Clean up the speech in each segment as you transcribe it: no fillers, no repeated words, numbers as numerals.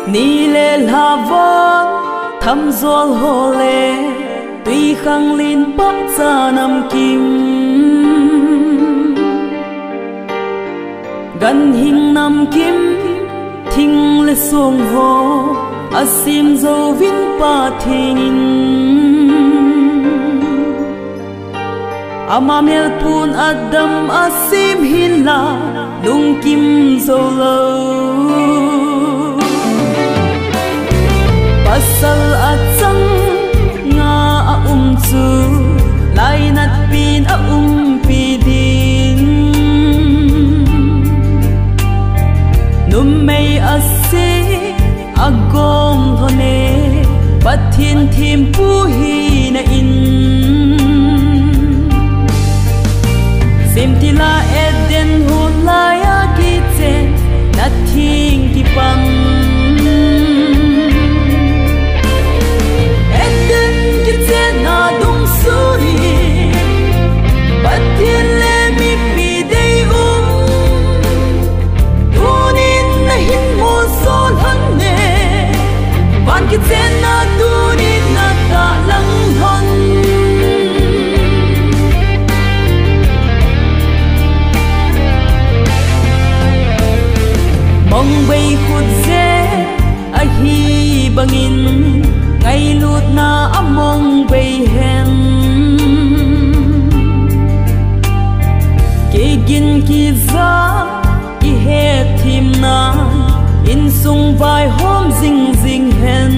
ni le lavon tham zol ho le tuy khang lin bắc cha nam kim gan hình nam kim thinh le song ho asim zo vin pa thinin amamel pun adam asim hila lung kim zo lo pasal achang nga chu lai nat pin pi din num mei ase agom thone pathin thim pu hi na in simtila eden hulaya ki che nathing ki pam eden ki che na dung suri pathin le mi pi dei tunin na hin mo sol han ne van ki che na tunin na ta lang hon mong bay khut ze a hi bangin ngay lut na among bay hen ke gin ki za ki he thim na in sung vai hom zing zing hen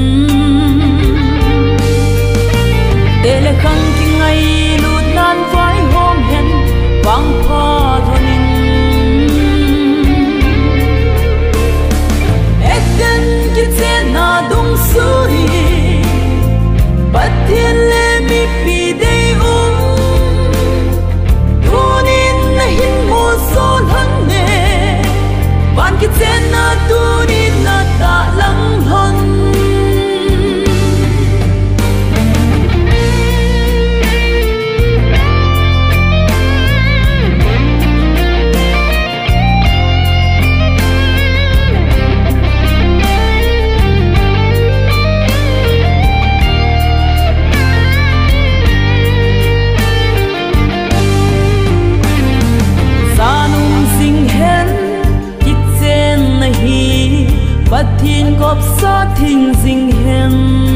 tele khang ki ngay lut nan vai hom hen wang pha thonin ki che na dung suri pathin le mi pi dei tunin na hin mo sol han ne van ki che na tunin na ta lang hon pathin gop sa thing zing hen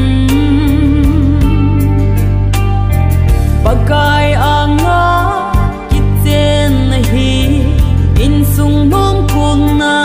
pakai anga kitchen hi in sung mong khung na